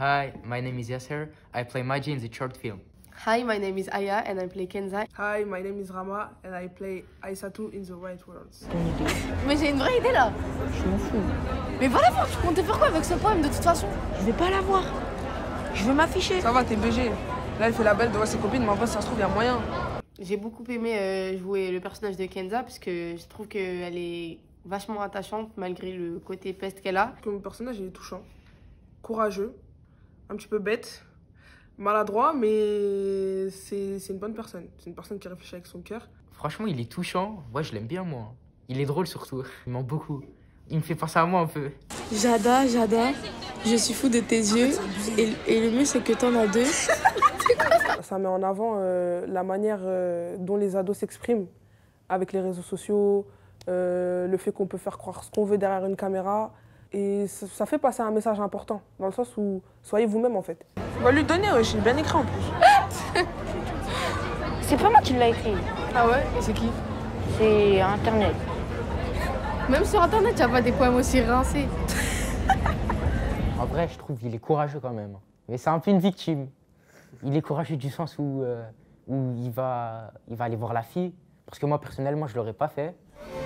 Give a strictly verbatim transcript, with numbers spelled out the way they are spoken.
Hi, my name is Yasser. I play Maji in the short film. Hi, my name is Aya and I play Kenza. Hi, my name is Rama and I play Aissatou in The Right Worlds. Mais j'ai une vraie idée là. Je m'en fous. Mais va la voir, tu comptais faire quoi avec ce poème de toute façon? Je vais pas la voir. Je veux m'afficher. Ça va, t'es B G. Là, elle fait la belle devant ses copines, mais en vrai, ça se trouve, il y a moyen. J'ai beaucoup aimé euh, jouer le personnage de Kenza parce que je trouve qu'elle est vachement attachante malgré le côté peste qu'elle a. Comme personnage, il est touchant, courageux, un petit peu bête, maladroit, mais c'est une bonne personne. C'est une personne qui réfléchit avec son cœur. Franchement, il est touchant. Ouais, je l'aime bien, moi. Il est drôle surtout. Il m'en beaucoup. Il me fait penser à moi un peu. Jada, Jada, je suis fou de tes yeux. Et, et le mieux, c'est que t'en as deux. Ça met en avant euh, la manière euh, dont les ados s'expriment avec les réseaux sociaux, euh, le fait qu'on peut faire croire ce qu'on veut derrière une caméra. Et ça, ça fait passer un message important, dans le sens où soyez vous-même en fait. On va lui donner, ouais, j'ai bien écrit en plus. C'est pas moi qui l'ai écrit. Ah ouais? C'est qui? C'est Internet. Même sur Internet, il n'y a pas des poèmes aussi rincés. En vrai, je trouve qu'il est courageux quand même. Mais c'est un peu une victime. Il est courageux du sens où, euh, où il, va, il va aller voir la fille. Parce que moi, personnellement, je ne l'aurais pas fait.